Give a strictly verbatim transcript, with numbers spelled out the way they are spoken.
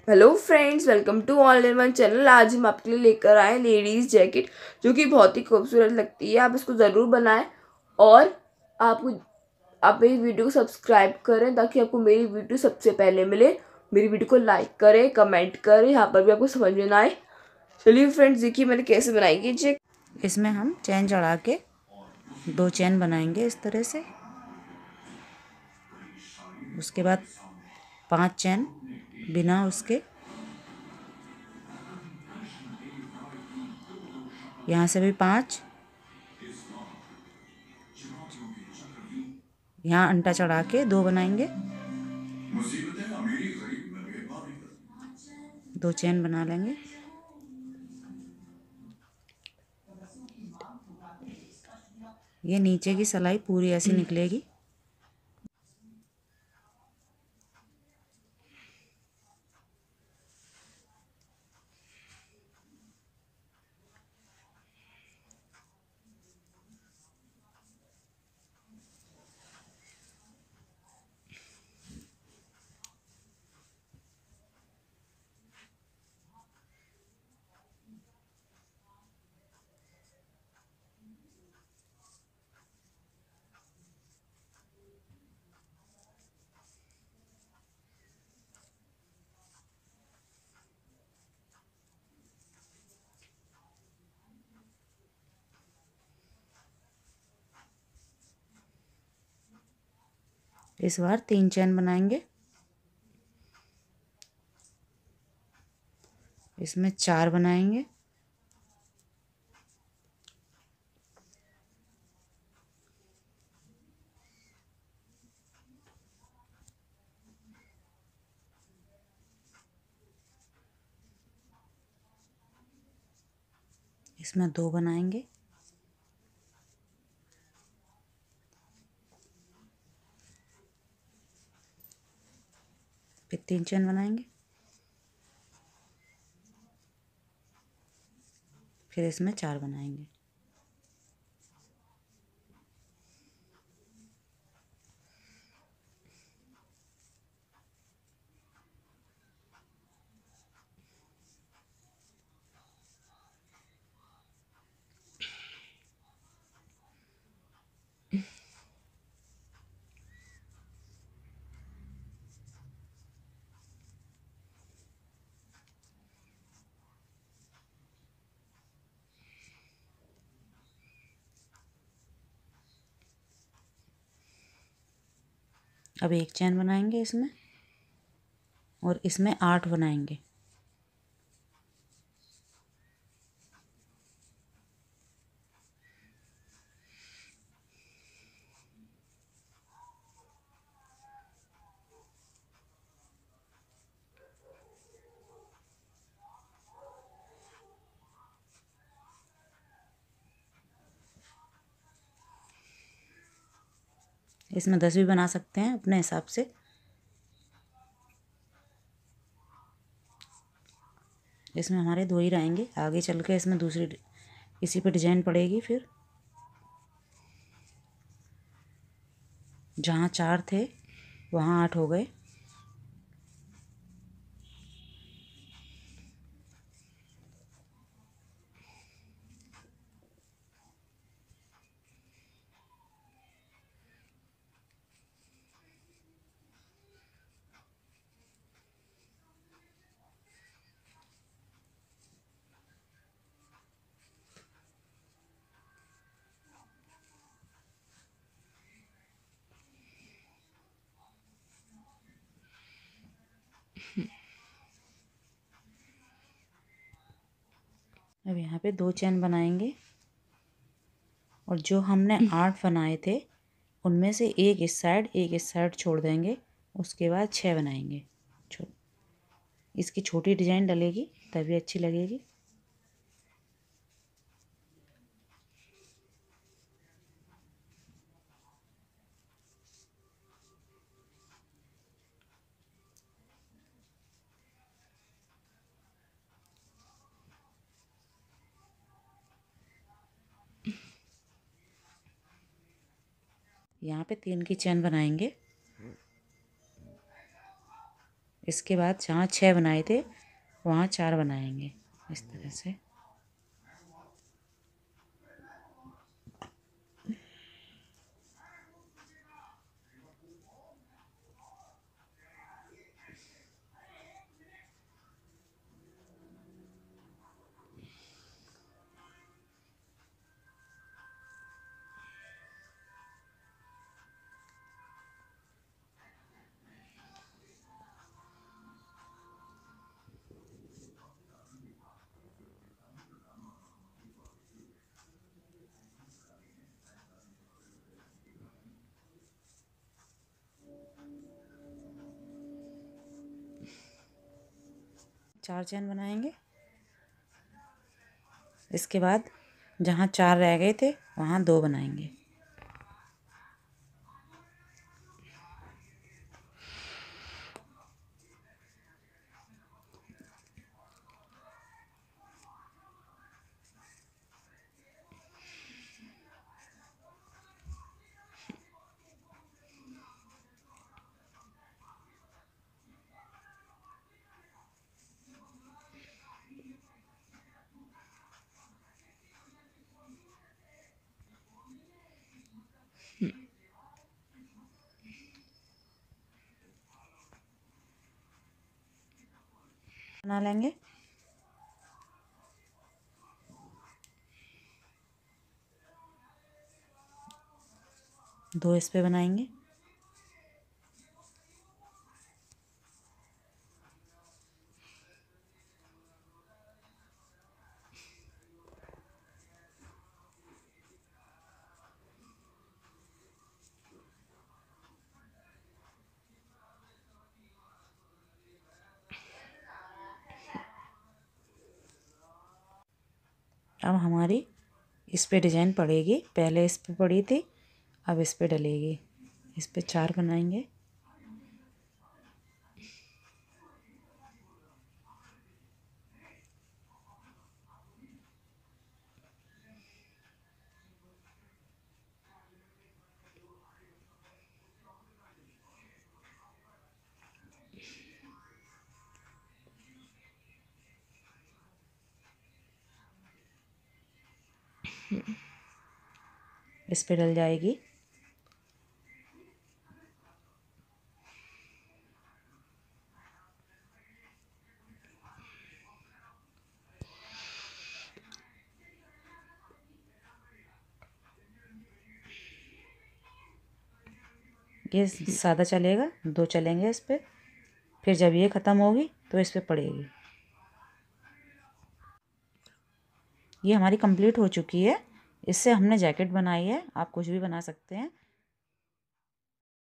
Hello friends, welcome to all in one channel. आज हम आपके लिए लेकर आए लेडीज़ जैकेट, जो कि बहुत ही खूबसूरत लगती है। आप इसको ज़रूर बनाएं और आपको आप मेरी वीडियो को सब्सक्राइब करें ताकि आपको मेरी वीडियो सबसे पहले मिले। मेरी वीडियो को लाइक करें, कमेंट करें, यहाँ पर भी आपको समझ में ना आए। चलिए फ्रेंड्स, देखिए मैंने कैसे बनाई ये जैकेट। इसमें हम चैन चढ़ा के दो चैन बनाएंगे इस तरह से। उसके बाद पांच चैन बिना उसके, यहाँ से भी पांच, यहाँ अंटा चढ़ा के दो बनाएंगे, दो चैन बना लेंगे। ये नीचे की सिलाई पूरी ऐसी निकलेगी। इस बार तीन चैन बनाएंगे। इसमें चार बनाएंगे। इसमें दो बनाएंगे। फिर तीन चैन बनाएंगे। फिर इसमें चार बनाएंगे। अब एक चैन बनाएंगे इसमें, और इसमें आठ बनाएंगे। इसमें दस भी बना सकते हैं अपने हिसाब से। इसमें हमारे दो ही रहेंगे, आगे चल के इसमें दूसरी इसी पे डिजाइन पड़ेगी। फिर जहाँ चार थे वहाँ आठ हो गए। अब यहाँ पे दो चैन बनाएंगे, और जो हमने आठ बनाए थे उनमें से एक इस साइड एक इस साइड छोड़ देंगे। उसके बाद छः बनाएंगे। छो इसकी छोटी डिजाइन डलेगी तभी अच्छी लगेगी। यहाँ पे तीन की चैन बनाएंगे। इसके बाद जहाँ छः बनाए थे वहाँ चार बनाएंगे इस तरह से। चार चैन बनाएंगे। इसके बाद जहाँ चार रह गए थे वहाँ दो बनाएंगे। बना लेंगे। दो इस पे बनाएंगे। अब हमारी इस पे डिजाइन पड़ेगी, पहले इस पे पड़ी थी, अब इस पे डलेगी। इस पे चार बनाएंगे। इस पे डल जाएगी। ये सादा चलेगा, दो चलेंगे इस पे, फिर जब ये ख़त्म होगी तो इस पे पड़ेगी। ये हमारी कंप्लीट हो चुकी है। इससे हमने जैकेट बनाई है, आप कुछ भी बना सकते हैं।